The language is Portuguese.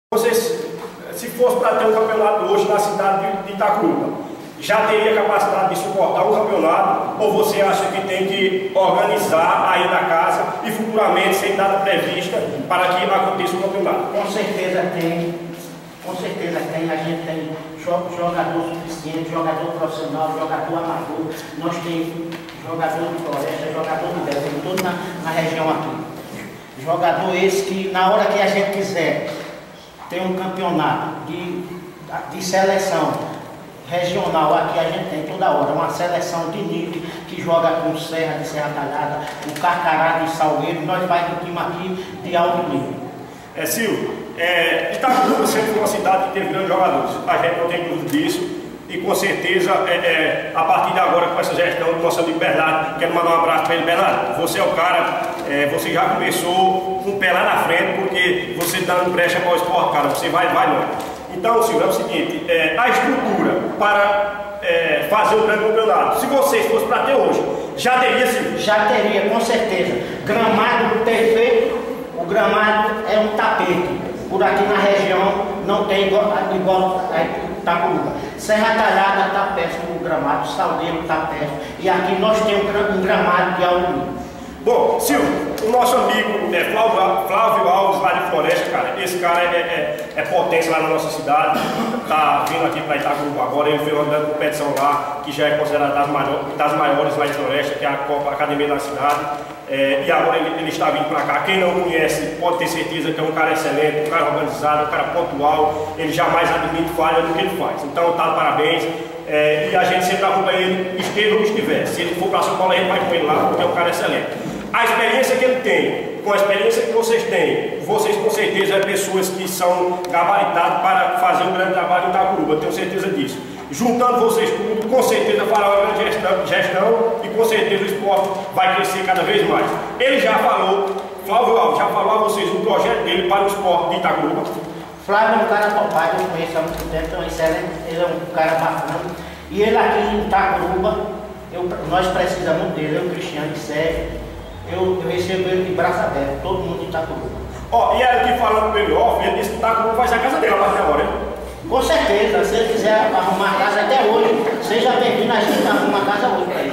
Vocês, se fosse para ter um campeonato hoje na cidade de Itacuruba, já teria capacidade de suportar um campeonato, ou você acha que tem que organizar aí na casa e futuramente sem data prevista para que aconteça o campeonato? Com certeza tem, a gente tem jogador suficiente, jogador profissional, jogador amador, nós temos jogador de floresta, jogador de terra, tem tudo na região aqui. Jogador esse que na hora que a gente quiser tem um campeonato de seleção regional, aqui a gente tem toda hora, uma seleção de nível que joga com Serra de Serra Talhada, o Carcará de Salgueiro, nós vai com time aqui de alto nível. Silvio, Itacuruba sempre foi uma cidade que teve grandes jogadores, a gente não tem dúvida disso, e com certeza, a partir de agora, com essa gestão do nosso amigo Bernardo, quero mandar um abraço para ele. Bernardo, você é o cara, você já começou com o pé lá na frente, porque você está dando brecha para o esporte, cara, você vai longe. Então, Silvio, é o seguinte, a estrutura para fazer o grande campeonato, se vocês fossem para ter hoje, já teria, Silvio? Já teria, com certeza. Gramado perfeito, o gramado é um tapete. Por aqui na região não tem igual Itacuruba. Serra Talhada está péssimo o gramado, Salgueiro está péssimo. E aqui nós temos um gramado de alto nível. Bom, Silvio, o nosso amigo Flávio Alves lá de Floresta, cara, esse cara é potência lá na nossa cidade, tá vindo aqui para Itacuruba agora, ele fez uma grande competição lá, que já é considerada das maiores lá em Floresta, que é a Copa Academia da cidade, e agora ele está vindo para cá. Quem não conhece pode ter certeza que é um cara excelente, um cara organizado, um cara pontual, ele jamais admite falha do que ele faz, então tá de parabéns. E a gente sempre arruma ele, esteja ou estiver. Se ele for para São Paulo, a gente vai com ele lá, porque é um cara excelente. A experiência que ele tem, com a experiência que vocês têm, vocês com certeza é pessoas que são gabaritadas para fazer um grande trabalho em Itacuruba, tenho certeza disso. Juntando vocês tudo, com certeza fará uma grande gestão e com certeza o esporte vai crescer cada vez mais. Ele já falou, Flávio Alves já falou a vocês o projeto dele para o esporte de Itacuruba. Flávio é um cara topado, eu conheço há muito tempo, então ele é um cara bacana. E ele aqui em Itacuruba, nós precisamos dele, eu, Cristiano e Sérgio, eu recebo ele de braço aberto, todo mundo de Itacuruba. E ela aqui falando com ele, ele disse que Itacuruba vai ser a casa dele a partir de agora, hein? Com certeza, se ele quiser arrumar a casa até hoje, seja bem-vindo, a gente arruma a casa hoje para ele.